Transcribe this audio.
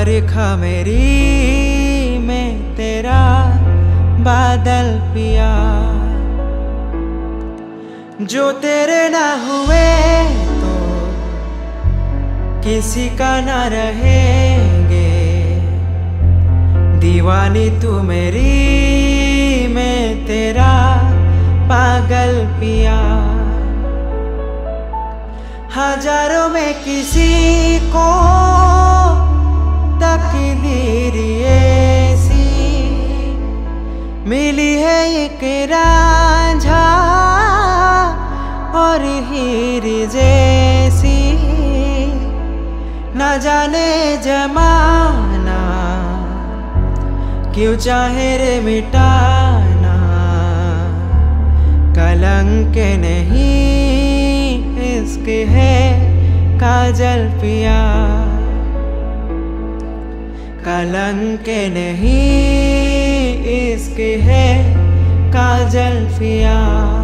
बरखा मेरी में तेरा बादल पिया, जो तेरे ना हुए तो किसी का ना रहेंगे। दीवानी तू मेरी मैं तेरा पागल पिया, हजारों में किसी को तकदीर ऐसी मिली है, एक रांझा और हीर जैसी। न जाने जमाना क्यों चाहे रे मिटाना, कलंक नहीं इश्क है काजल पिया, कलंक नहीं इश्क है काजल पिया।